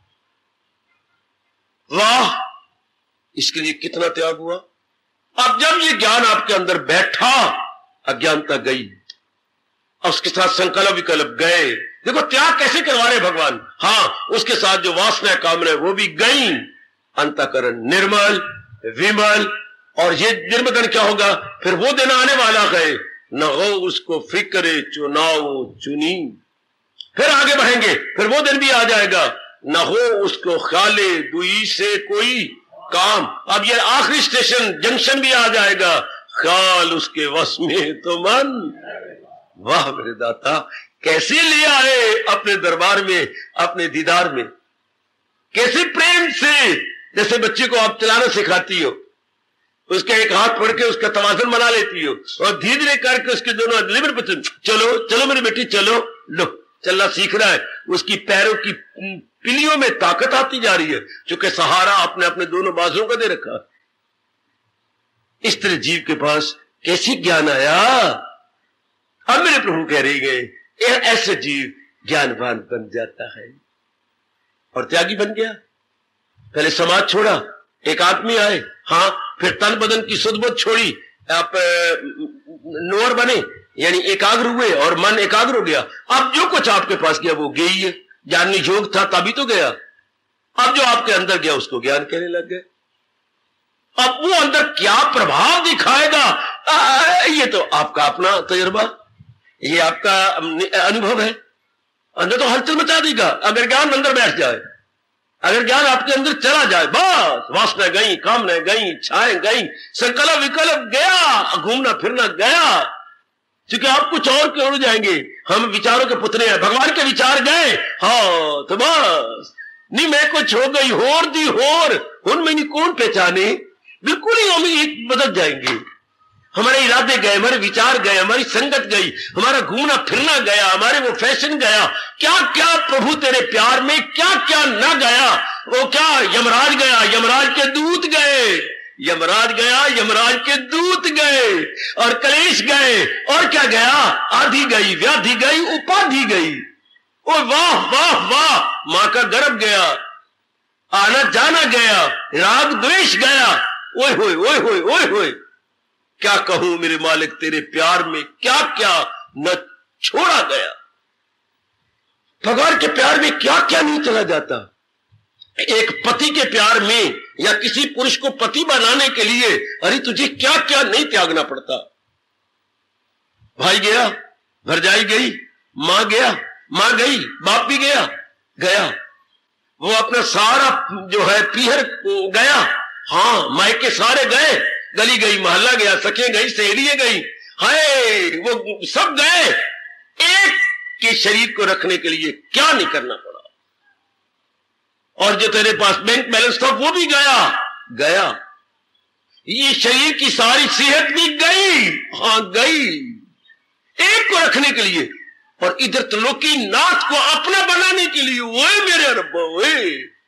A: वाह, इसके लिए कितना त्याग हुआ। अब जब ये ज्ञान आपके अंदर बैठा, अज्ञानता गई, उसके साथ संकल्प विकल्प गए। देखो त्याग कैसे करवा रहे भगवान। हाँ, उसके साथ जो वासना कामना वो भी गई। अंतःकरण निर्मल विमल, और ये निर्मदन क्या होगा, फिर वो दिन आने वाला है, न हो उसको फिक्र चुनाव चुनी। फिर आगे बढ़ेंगे, फिर वो दिन भी आ जाएगा, न हो उसको ख्याले दुई से कोई काम। अब ये आखिरी स्टेशन जंक्शन भी आ जाएगा, ख्याल उसके वश में तो मन। वाह मेरे दाता, कैसे ले आए अपने दरबार में, अपने दीदार में, कैसे प्रेम से। जैसे बच्चे को आप चलाना सिखाती हो, उसके एक हाथ पकड़ के उसका तवाज़ुन बना लेती हो और धीरे धीरे करके उसके दोनों लिवर पे चलो चलो मेरी बेटी चलो, लो चलना सीख रहा है। उसकी पैरों की पिलियों में ताकत आती जा रही है, क्योंकि सहारा आपने अपने दोनों बाजुओं का दे रखा। इस तरह जीव के पास कैसी ज्ञान आया। अब मेरे प्रभु कह रही गए, ऐसे जीव ज्ञानवान बन जाता है और त्यागी बन गया। पहले समाज छोड़ा, एक आदमी आए, हाँ, फिर तन बदन की सुध-बुध छोड़ी, आप नोर बने, यानी एकाग्र हुए और मन एकाग्र हो गया। अब जो कुछ आपके पास गया वो गई है। जानने योग था तभी तो गया। अब जो आपके अंदर गया उसको ज्ञान कहने लग गए। अब वो अंदर क्या प्रभाव दिखाएगा, आ, ये तो आपका अपना तजुर्बा, ये आपका अनुभव है। अंदर तो हलचल मचा देगा अगर ज्ञान अंदर बैठ जाए। अगर ज्ञान आपके अंदर चला जाए, बस वासना गई, कामना गई, इच्छाएं गई, संकल्प विकल्प गया, घूमना फिरना गया, क्योंकि आप कुछ और की ओर जाएंगे। हम विचारों के पुतले हैं, भगवान के विचार गए, हाँ तो बस नहीं, मैं कुछ हो गई होर दी होर, उनमें नहीं कौन पहचाने। बिल्कुल ही हम एक बदल जाएंगे। हमारे इरादे गए, हमारे विचार गए, हमारी संगत गई, हमारा घूमना फिरना गया, हमारे वो फैशन गया, क्या क्या प्रभु तेरे प्यार में क्या क्या न गया। वो क्या, यमराज गया, यमराज के दूत गए, यमराज गया, यमराज के दूत गए, और कलेश गए, और क्या गया, आधी गई, व्याधि गई, उपाधि गई। ओ वाह वाह वाह, मां का गर्भ गया, आना जाना गया, राग द्वेष गया, ओए होए ओए होए ओए होए। क्या कहूं मेरे मालिक, तेरे प्यार में क्या क्या न छोड़ा गया। भगवान के प्यार में क्या क्या नहीं चला जाता। एक पति के प्यार में या किसी पुरुष को पति बनाने के लिए, अरे तुझे क्या क्या नहीं त्यागना पड़ता। भाई गया, भरजाई गई, मां गया, मां गई, बाप भी गया गया, वो अपना सारा जो है पीहर गया, हाँ मायके सारे गए, गली गई, मोहल्ला गया, सखियां गई, सहेलियां गई, हाय वो सब गए। एक के शरीर को रखने के लिए क्या नहीं करना पड़ा। और जो तेरे पास बैंक बैलेंस था वो भी गया गया ये शरीर की सारी सेहत भी गई, हां गई, एक को रखने के लिए और इधर त्रिलोकी नाथ को अपना बनाने के लिए। ओए मेरे रब्बा, ओए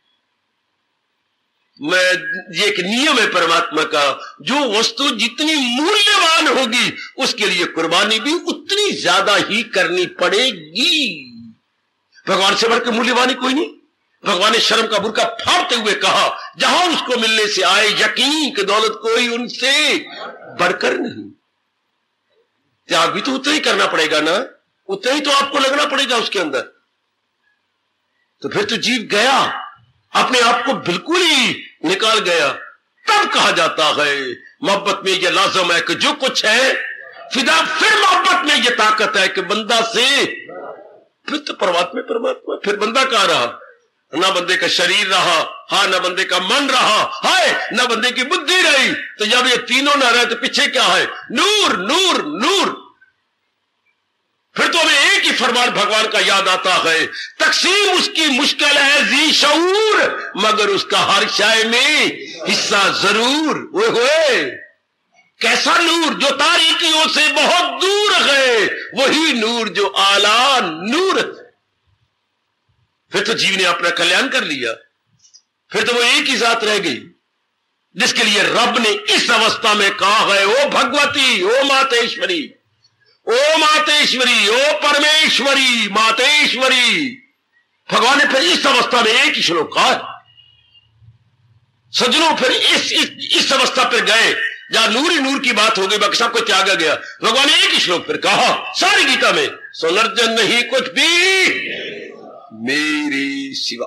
A: मैं, ये एक नियम है परमात्मा का, जो वस्तु जितनी मूल्यवान होगी उसके लिए कुर्बानी भी उतनी ज्यादा ही करनी पड़ेगी। भगवान से बढ़कर मूल्यवानी कोई नहीं। भगवान ने शर्म का बुर्का फाड़ते हुए कहा, जहां उसको मिलने से आए यकीन की दौलत कोई उनसे बढ़कर नहीं। त्याग भी तो उतना ही करना पड़ेगा ना, उतना ही तो आपको लगना पड़ेगा उसके अंदर। तो फिर तो जीव गया, अपने आप को बिल्कुल ही निकाल गया। तब कहा जाता है मोहब्बत में यह लाजम है कि जो कुछ है फिदा, फिर मोहब्बत में यह ताकत है कि बंदा से, फिर तो परमात्मा परमात्मा, फिर बंदा कहां रहा? ना बंदे का शरीर रहा, हाँ, ना बंदे का मन रहा, हाय, ना बंदे की बुद्धि रही। तो जब ये तीनों ना रहे तो पीछे क्या है? नूर नूर नूर। फिर तो हमें एक ही फरमान भगवान का याद आता है, तकसीम उसकी मुश्किल है जी शऊर, मगर उसका हर शाय में हिस्सा जरूर। ओए होए, कैसा नूर जो तारीकियों से बहुत दूर है, वही नूर जो आला नूर। फिर तो जीव ने अपना कल्याण कर लिया, फिर तो वो एक ही जात रह गई, जिसके लिए रब ने इस अवस्था में कहा है, ओ भगवती, ओ मातेश्वरी, ओ मातेश्वरी, ओ परमेश्वरी, मातेश्वरी। भगवान ने फिर इस अवस्था में एक ही श्लोक कहा। सज्जनों, फिर इस, इस, इस अवस्था पर गए जहां नूर ही नूर की बात हो गई, बाकी सबको त्यागा गया। भगवान ने एक ही श्लोक फिर कहा सारी गीता में, सुनर्जन नहीं कुछ भी मेरे सिवा,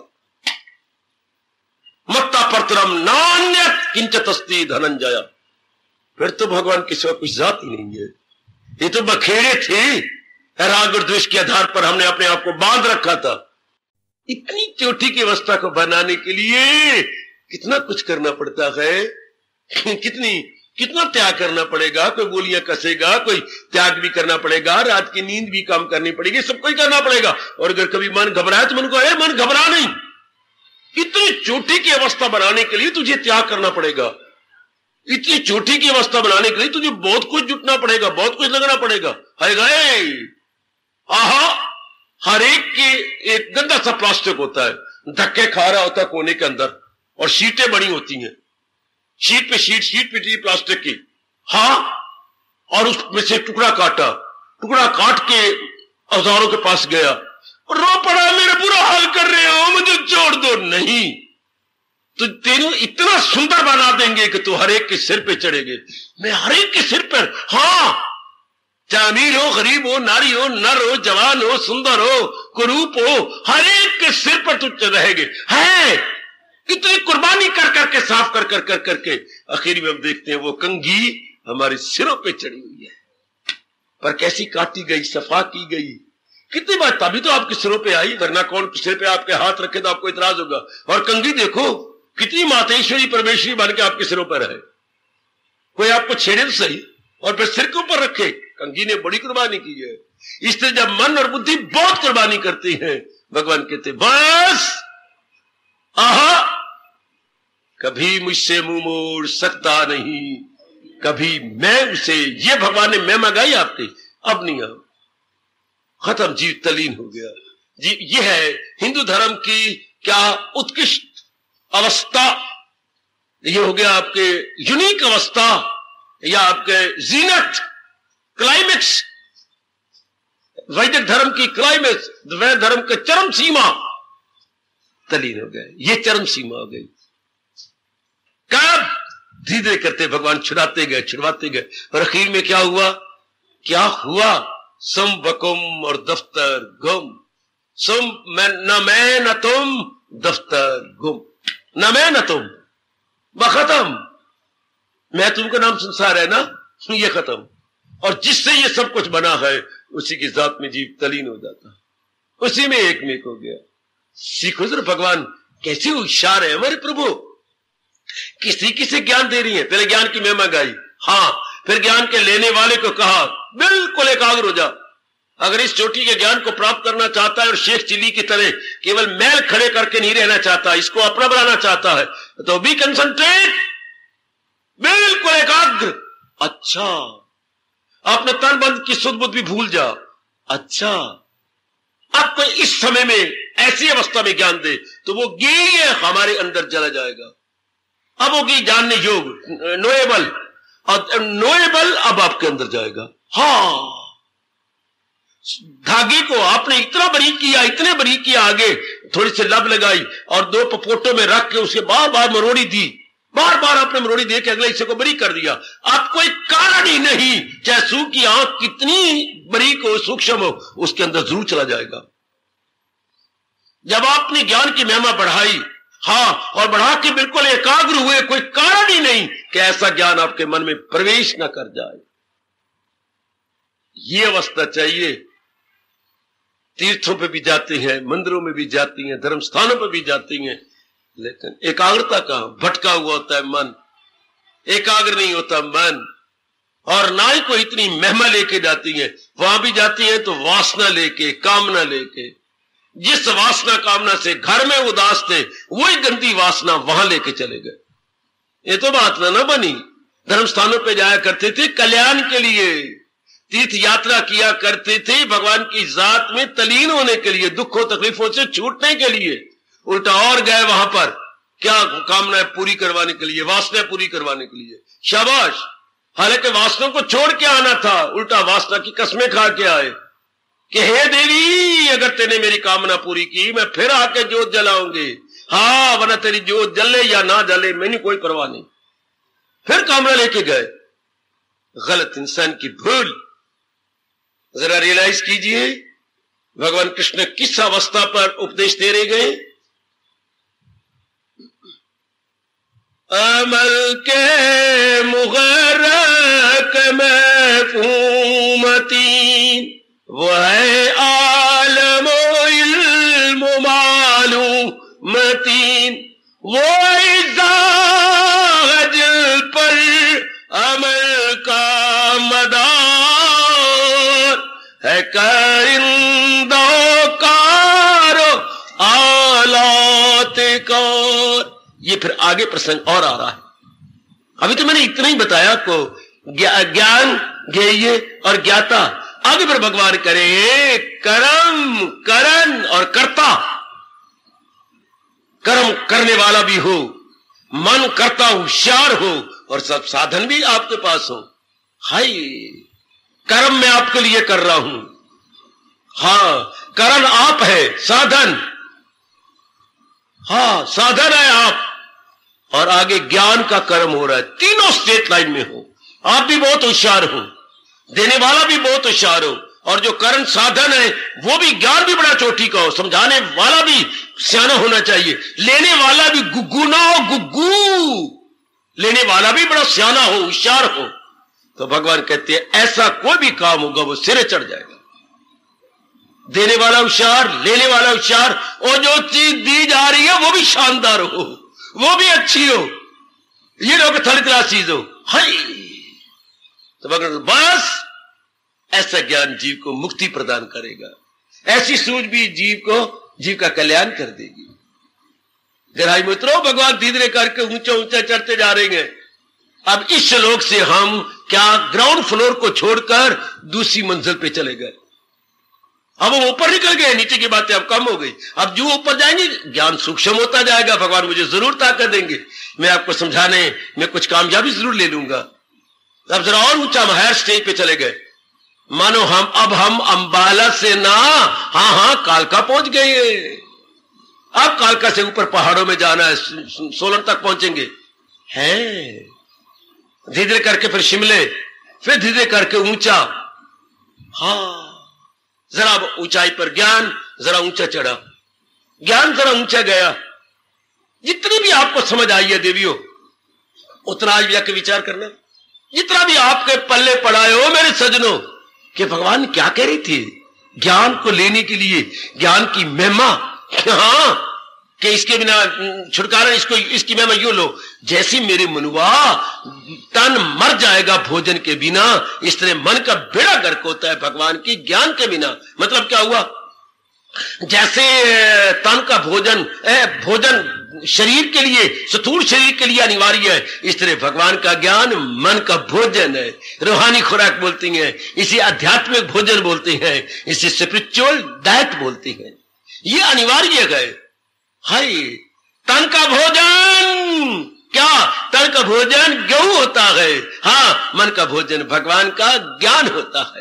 A: मत्ता परतरम नान्यत किंचित अस्ति धनंजय। फिर तो भगवान के सिवा कुछ जात ही नहीं है। ये तो बखेड़े थे, राग और द्वेष के आधार पर हमने अपने आप को बांध रखा था। इतनी चोटी की अवस्था को बनाने के लिए कितना कुछ करना पड़ता है, कितनी कितना त्याग करना पड़ेगा। कोई गोलियां कसेगा, कोई त्याग भी करना पड़ेगा, रात की नींद भी कम करनी पड़ेगी, सब कुछ करना पड़ेगा। और अगर कभी मन घबराए तो मन को, अरे मन घबरा नहीं, इतनी चोटी की अवस्था बनाने के लिए तुझे त्याग करना पड़ेगा। इतनी चोटी की अवस्था बनाने के लिए तुझे बहुत कुछ जुटना पड़ेगा, बहुत कुछ लगना पड़ेगा। है गए आहा, हर एक के एक गंदा सा प्लास्टिक होता है, धक्के खा रहा होता है कोने के अंदर, और शीटें बनी होती हैं, शीट पे शीट, शीट पे शीट प्लास्टिक की, हाँ, और उसमें से टुकड़ा काटा, टुकड़ा काट के औजारों के पास गया, रो पड़ा, मेरा बुरा हाल कर रहे हो, मुझे छोड़ दो। नहीं, तो तेनू इतना सुंदर बना देंगे कि तू हर एक के सिर पे चढ़ेगे। मैं हर एक के सिर पर, हाँ, चाहे अमीर हो, गरीब हो, नारी हो, नर हो, जवान हो, सुंदर हो, कुरूप हो, हर एक के सिर पर तू रहेगे। है इतनी कुर्बानी कर करके, साफ कर कर कर करके आखिर में हम देखते हैं वो कंघी हमारे सिरों पे चढ़ी हुई है, पर कैसी काटी गई, सफा की गई। कितनी बात, तभी तो आपके सिरों पे आई, वरना कौन सिर पे आपके हाथ रखे तो आपको इतराज होगा। और कंघी देखो कितनी मातेश्वरी परमेश्वरी बन के आपके सिरों पर है। कोई आपको छेड़े तो सही, और फिर सिर के ऊपर रखे। कंघी ने बड़ी कुर्बानी की है। इसलिए जब मन और बुद्धि बहुत कुर्बानी करती है, भगवान कहते बस आहा, कभी मुझसे मुंह मोड़ सकता नहीं, कभी मैं उसे, ये भगवान ने मैं मंगाई आपकी, अब नहीं, अब खत्म, जीव तलीन हो गया। जी, ये है हिंदू धर्म की क्या उत्कृष्ट अवस्था। ये हो गया आपके यूनिक अवस्था, या आपके जीनत, क्लाइमेक्स, वैदिक धर्म की क्लाइमेक्स, वैदिक धर्म के चरम सीमा तलीन हो गए। ये चरम सीमा हो गई। कब धीरे धीरे करते भगवान छुड़ाते गए, छुड़वाते गए, और आखिर में क्या हुआ? क्या हुआ? सम बकुम और दफ्तर गुम, सम मैं न मैं न तुम, दफ्तर गुम, न मैं न तुम, खत्म। मैं तुमका नाम संसार है ना, ये खत्म। और जिससे ये सब कुछ बना है उसी की जात में जीव तलीन हो जाता, उसी में एक मेक हो गया। सीखो जरा भगवान कैसे होशियार है हमारे प्रभु, किसी किसी ज्ञान दे रही है। पहले ज्ञान की महिमा गाई, हाँ, फिर ज्ञान के लेने वाले को कहा बिल्कुल एकाग्र हो जा, अगर इस चोटी के ज्ञान को प्राप्त करना चाहता है और शेख चिली की तरह केवल मैल खड़े करके नहीं रहना चाहता, इसको अपना बनाना चाहता है, तो बी कंसंट्रेट, बिल्कुल एकाग्र। अच्छा, आपने तन बंद की सुध बुद्ध भी भूल जा। अच्छा, अब कोई इस समय में ऐसी अवस्था में ज्ञान दे तो वो ज्ञेय हमारे अंदर चला जाएगा। अब होगी जानने योग, नोएबल, और नोएबल अब आपके अंदर जाएगा। हाँ, धागे को आपने इतना बारीक किया, इतने बारीक किया, आगे थोड़ी सी लब लगाई और दो पपोटों में रख के उसके बार बार मरोड़ी दी, बार बार आपने मरोड़ी दे के अगले हिस्से को बारीक कर दिया। आप कोई कारण ही नहीं, चाहे सू की आंख कितनी बारीक हो, सूक्ष्म हो, उसके अंदर जरूर चला जाएगा। जब आपने ज्ञान की महिमा बढ़ाई, हाँ, और बढ़ा के बिल्कुल एकाग्र हुए, कोई कारण ही नहीं कि ऐसा ज्ञान आपके मन में प्रवेश न कर जाए। ये अवस्था चाहिए। तीर्थों पे भी जाती हैं, मंदिरों में भी जाती हैं, धर्म स्थानों पे भी जाती हैं, लेकिन एकाग्रता कहां? भटका हुआ होता है मन, एकाग्र नहीं होता मन। और ना ही कोई इतनी महिमा लेके जाती है। वहां भी जाती है तो वासना लेके, कामना लेके। जिस वासना कामना से घर में उदास थे, वही गंदी वासना वहां लेके चले गए। ये तो बात ना ना बनी। धर्म स्थानों पे जाया करते थे कल्याण के लिए, तीर्थ यात्रा किया करते थे भगवान की जात में तलीन होने के लिए, दुखों तकलीफों से छूटने के लिए। उल्टा और गए वहां पर क्या कामना पूरी करवाने के लिए, वासना पूरी करवाने के लिए। शाबाश, हालांकि वासना को छोड़ के आना था, उल्टा वासना की कसमें खा के आए कि हे देवी, अगर तेने मेरी कामना पूरी की मैं फिर आके जोत जलाऊंगी। हाँ, वरना तेरी जोत जले या ना जले मैंने कोई परवाह नहीं। फिर कामना लेके गए। गलत इंसान की भूल। जरा रियलाइज कीजिए भगवान कृष्ण किस अवस्था पर उपदेश दे रहे गए। अमल के मुगर्रक महफूमती वो है आलमो इल्मो मालूमतीन, वो इज़्ज़त पर अमल का मदार है, करिंदो कारो आलात कार। ये फिर आगे प्रसंग और आ रहा है। अभी तो मैंने इतना ही बताया आपको, ज्ञान, ज्ञेय और ज्ञाता। आगे फिर भगवान करे कर्म, करण और कर्ता। कर्म करने वाला भी हो, मन करता होशियार हो, और सब साधन भी आपके पास हो। हाय, कर्म मैं आपके लिए कर रहा हूं, हाँ, करण आप है, साधन, हाँ, साधन है आप, और आगे ज्ञान का कर्म हो रहा है। तीनों स्टेट लाइन में हो। आप भी बहुत होशियार हो, देने वाला भी बहुत होशियार हो, और जो करण साधन है वो भी ज्ञान भी बड़ा चोटी का हो, समझाने वाला भी सियाना होना चाहिए, लेने वाला भी गुग्गू ना हो, गुग्गू लेने वाला भी बड़ा सियाना हो, होशियार हो। तो भगवान कहते हैं ऐसा कोई भी काम होगा वो सिरे चढ़ जाएगा। देने वाला होशियार, लेने वाला होशियार, और जो चीज दी जा रही है वो भी शानदार हो, वो भी अच्छी हो, ये लोग थोड़ी तरह चीज हो। हाय, तो भगवान बस ऐसा ज्ञान जीव को मुक्ति प्रदान करेगा, ऐसी सूझ भी जीव को, जीव का कल्याण कर देगी। जरा मित्रों, भगवान धीरे करके ऊंचा ऊंचा चढ़ते जा रहे हैं। अब इस श्लोक से हम क्या ग्राउंड फ्लोर को छोड़कर दूसरी मंजिल पे चले गए। अब हम ऊपर निकल गए, नीचे की बातें अब कम हो गई। अब जो ऊपर जाएंगे ज्ञान सूक्ष्म होता जाएगा। भगवान मुझे जरूर ताकत देंगे, मैं आपको समझाने में कुछ कामयाबी जरूर ले लूंगा। अब जरा और ऊंचा हम हायर स्टेज पे चले गए, मानो हम अब हम अंबाला से ना, हाँ हाँ कालका पहुंच गए। अब कालका से ऊपर पहाड़ों में जाना है, सोलन तक पहुंचेंगे। है धीरे धीरे करके फिर शिमले, फिर धीरे करके ऊंचा। हाँ, जरा ऊंचाई पर ज्ञान जरा ऊंचा चढ़ा, ज्ञान जरा ऊंचा गया। जितनी भी आपको समझ आई है देवियों, उतना आज भी जाके विचार करना। जितना भी आपके पल्ले पड़ाए हो मेरे सजनों, कि भगवान क्या कह रही थी ज्ञान को लेने के लिए, ज्ञान की महिमा। हाँ, कि इसके बिना छुटकारा, इसको इसकी महिमा यूं लो, जैसी मेरे मनुआ तन मर जाएगा भोजन के बिना, इस तरह मन का बेड़ा गर्क होता है भगवान की ज्ञान के बिना। मतलब क्या हुआ, जैसे तन का भोजन भोजन शरीर के लिए, स्थूल शरीर के लिए अनिवार्य है, इस तरह भगवान का ज्ञान मन का भोजन है, रूहानी खुराक बोलती हैं, इसे आध्यात्मिक भोजन बोलते हैं, इसे स्पिरिचुअल डाइट बोलते हैं। ये अनिवार्य है। हाय, तन का भोजन क्या, तन का भोजन गेहूं होता है, हाँ मन का भोजन भगवान का ज्ञान होता है।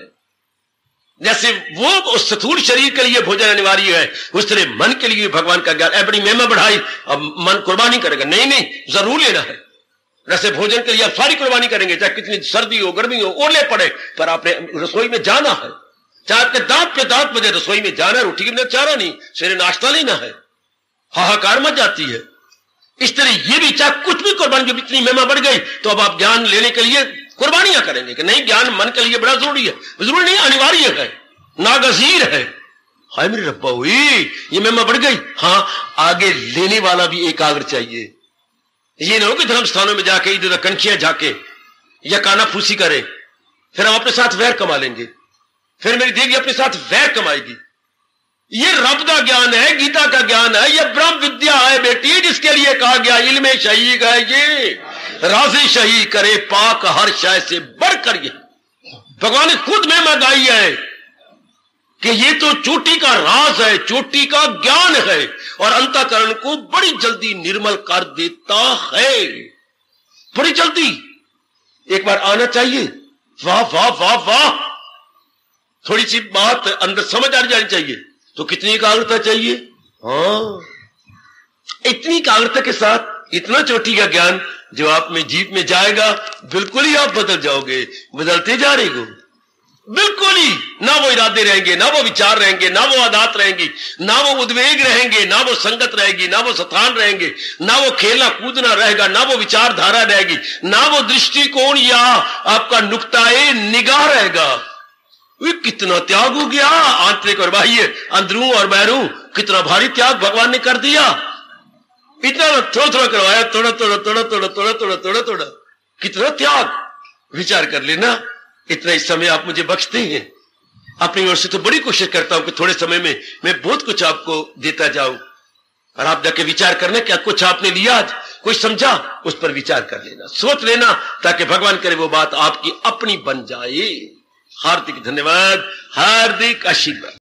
A: जैसे वो स्थूल शरीर के लिए भोजन अनिवार्य है, उस तरह मन के लिए भगवान का ज्ञान। अपनी महिमा बढ़ाई, अब मन कुर्बानी करेगा, नहीं नहीं जरूर लेना है। जैसे भोजन के लिए आप सारी कुर्बानी करेंगे, चाहे कितनी सर्दी हो गर्मी हो ओले पड़े, पर आपने रसोई में जाना है, चाहे आपके दांत पे दांत बजे, रसोई में जाना है, रोटी के लिए चारा नहीं, सवेरे नाश्ता लेना है, हाहाकार मच जाती है। इस तरह ये भी, चाहे कुछ भी कुर्बानी, जब इतनी महिमा बढ़ गई तो अब आप ज्ञान लेने के लिए कुर्बानियां करेंगे कि नहीं, ज्ञान मन के लिए बड़ा जरूरी है, जरूरी नहीं अनिवार्य है, नागजीर है। हाय मेरे रब्बा हुई, ये महिमा बढ़ गई, हाँ आगे लेने वाला भी एकाग्र चाहिए। ये ना हो कि धर्म स्थानों में जाके इधर उधर कनखियां जाके या काना फूसी करे, फिर हम अपने साथ वैर कमा लेंगे, फिर मेरी देवी अपने साथ वैर कमाएगी। ये रब का ज्ञान है, गीता का ज्ञान है, ये ब्रह्म विद्या है बेटी, जिसके लिए कहा गया इल्मे शही है, ये राज़ी शही करे पाक हर शय से बढ़कर। ये भगवान ने खुद महिमा गाई है कि ये तो चोटी का राज है, चोटी का ज्ञान है, और अंतःकरण को बड़ी जल्दी निर्मल कर देता है, बड़ी जल्दी। एक बार आना चाहिए, वाह वाह वाह वाह, थोड़ी सी बात अंदर समझ आ जानी चाहिए, तो कितनी एकाग्रता चाहिए, हाँ इतनी एकाग्रता के साथ इतना चोटी का ज्ञान जो आप में जीव में जाएगा, बिल्कुल ही आप बदल जाओगे, बदलते जा रहे हो बिल्कुल ही। ना वो इरादे रहेंगे, ना वो विचार रहेंगे, ना वो आदत रहेंगी, ना वो उद्वेग रहेंगे, ना वो संगत रहेगी, ना वो स्थान रहेंगे, ना वो खेलना कूदना रहेगा, ना वो विचारधारा रहेगी, ना वो दृष्टिकोण या आपका नुक्ताए निगाह रहेगा। वे कितना त्याग हो गया, आंतरिक और बाह्य, अंदरू और बहरू, कितना भारी त्याग भगवान ने कर दिया। इतना थोड़ा थोड़ा करवाया, थोड़ा थोड़ा थोड़ा थोड़ा थोड़ा थोड़ा थोड़ा थोड़ा, कितना त्याग, विचार कर लेना। इतना इस समय आप मुझे बख्शते हैं, अपनी ओर से तो बड़ी कोशिश करता हूं कि थोड़े समय में मैं बहुत कुछ आपको देता जाऊं, और आप जाके विचार करना क्या कुछ आपने लिया, आज कुछ समझा, उस पर विचार कर लेना, सोच लेना, ताकि भगवान करे वो बात आपकी अपनी बन जाए। हार्दिक धन्यवाद, हार्दिक आशीर्वाद।